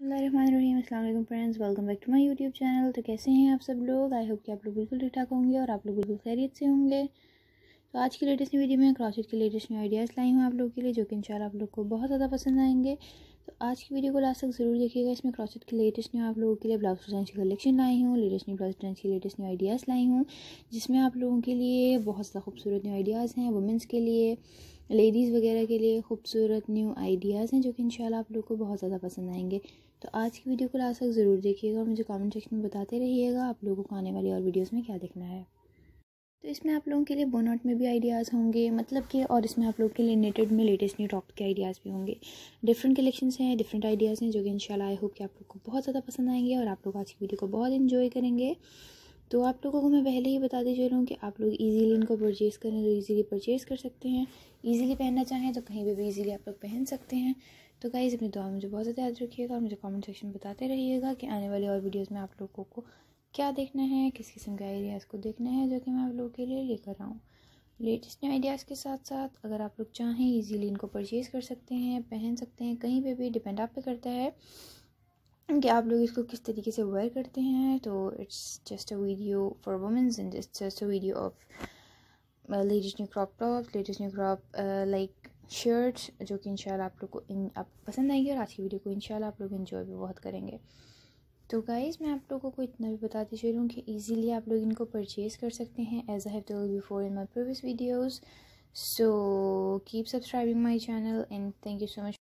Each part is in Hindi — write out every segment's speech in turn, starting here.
बिस्मिल्लाहिर्रहमानिर्रहीम। अस्सलाम वालेकुम friends, welcome back to my YouTube channel. तो कैसे हैं आप सब लोग? आई होप कि आप लोग बिल्कुल ठीक ठाक होंगे और आप लोग बिल्कुल खैरियत से होंगे। तो आज की लेटेस्ट वीडियो में क्रॉचेट के लेटेस्ट न्यू आइडियाज़ लाई हूँ आप लोगों के लिए, जो कि इंशाल्लाह आप लोग को बहुत ज़्यादा पसंद आएंगे। तो आज की वीडियो को लास्ट तक ज़रूर देखिएगा। इसमें क्रॉचेट के लेटेस्ट न्यू आप लोगों के लिए ब्लाउज डिज़ाइन की कलेक्शन लाई हूँ, लेटेस्ट न्यू ब्लाउज डिज़ाइन की लेटेस्ट न्यू आइडियाज़ लाई हूँ, जिसमें आप लोगों के लिए बहुत ज़्यादा खूबसूरत न्यू आइडियाज़ हैं। वुमेंस के लिए, लेडीज़ वगैरह के लिए खूबसूरत न्यू आइडियाज़ हैं, जो कि इंशाल्लाह आप लोग को बहुत ज़्यादा पसंद आएंगे। तो आज की वीडियो को लास्ट तक ज़रूर देखिएगा और मुझे कमेंट सेक्शन में बताते रहिएगा आप लोगों को आने वाली और वीडियोस में क्या देखना है। तो इसमें आप लोगों के लिए बोनट में भी आइडियाज़ होंगे, मतलब कि, और इसमें आप लोगों के लिए नेटेड में लेटेस्ट न्यू टॉप के आइडियाज़ भी होंगे। डिफरेंट कलेक्शंस हैं, डिफरेंट आइडियाज़ हैं, जो कि इंशाल्लाह आई होप कि आप लोग को बहुत ज़्यादा पसंद आएंगे और आप लोग आज की वीडियो को बहुत इन्जॉय करेंगे। तो आप लोगों को मैं पहले ही बताती चलूँ कि आप लोग इजीली इनको परचेज़ करें तो इजीली परचेज़ कर सकते हैं। इजीली पहनना चाहें तो कहीं पे भी इजीली आप लोग पहन सकते हैं। तो गाइस, अपनी दुआ मुझे बहुत ज़्यादा याद रखिएगा और मुझे कमेंट सेक्शन में बताते रहिएगा कि आने वाली और वीडियोस में आप लोगों को क्या देखना है, किस किस्म के आइडियाज़ को देखना है, जो कि मैं आप लोगों के लिए लेकर आऊँ। लेटेस्ट न्यू आइडियाज़ के साथ साथ अगर आप लोग चाहें ईजीली इनको परचेज़ कर सकते हैं, पहन सकते हैं कहीं पे भी। डिपेंड आप पे करता है कि आप लोग इसको किस तरीके से वेयर करते हैं। तो it's just a video for womens and it's just a video of latest new crop tops, latest new crop like shirts, जो कि इंशाल्लाह आप लोग को आप पसंद आएंगे और आज की वीडियो को इंशाल्लाह आप लोग एंजॉय भी बहुत करेंगे। तो गाइज़, मैं आप लोगों को इतना भी बताती चलूँ कि ईज़िली आप लोग इनको परचेज़ कर सकते हैं, as I have told before in my previous videos. So keep subscribing my channel and thank you so much.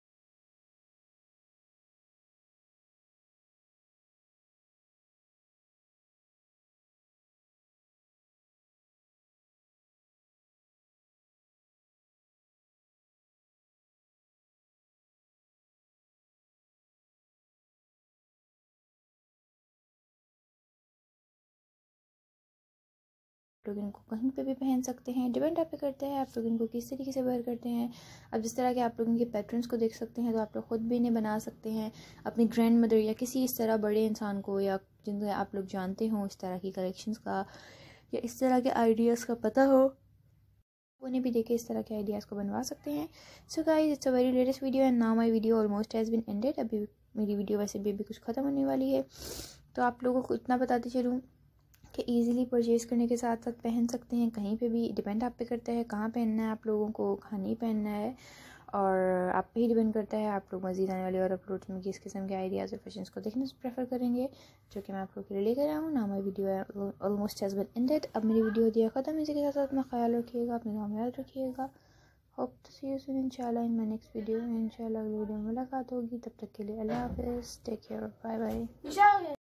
आप लोग इनको कहीं पे भी पहन सकते हैं, डिपेंड आप पे करता है आप लोग इनको किस तरीके से वेयर करते हैं। अब जिस तरह के आप लोग इनके पैटर्न्स को देख सकते हैं, तो आप लोग ख़ुद भी इन्हें बना सकते हैं अपनी ग्रैंड मदर या किसी इस तरह बड़े इंसान को, या जिनको आप लोग जानते हो इस तरह की कलेक्शंस का या इस तरह के आइडियाज़ का पता हो, उन्हें भी देखे इस तरह के आइडियाज़ को बनवा सकते हैं। So guys, it's a very latest video and now my video almost has been ended. अभी मेरी वीडियो वैसे भी अभी कुछ ख़त्म होने वाली है। तो आप लोगों को इतना बताती चलूँ कि ईज़िली परचेज़ करने के साथ साथ पहन सकते हैं कहीं पे भी। डिपेंड आप पे करता है कहाँ पहनना है आप लोगों को, कहाँ नहीं पहनना है, और आप पे ही डिपेंड करता है आप लोग मज़ीद आने वाले और अपलोड्स में किस किस्म के आइडियाज़ और फैशंस को देखना प्रेफर करेंगे, जो कि मैं आप लोग के लिए लेकर आया हूँ। ना my video almost has been ended. अब मेरी वीडियो दिया ख़त्म। इसी के साथ साथ अपना ख्याल रखिएगा, अपने नाम याद रखिएगा। Hope to see you soon इंशाल्लाह इन माय नेक्स्ट वीडियो। इंशाल्लाह अगली वीडियो में मुलाकात होगी। तब तक के लिए अल्लाह हाफ़िज़, टेक केयर, बाय बाय।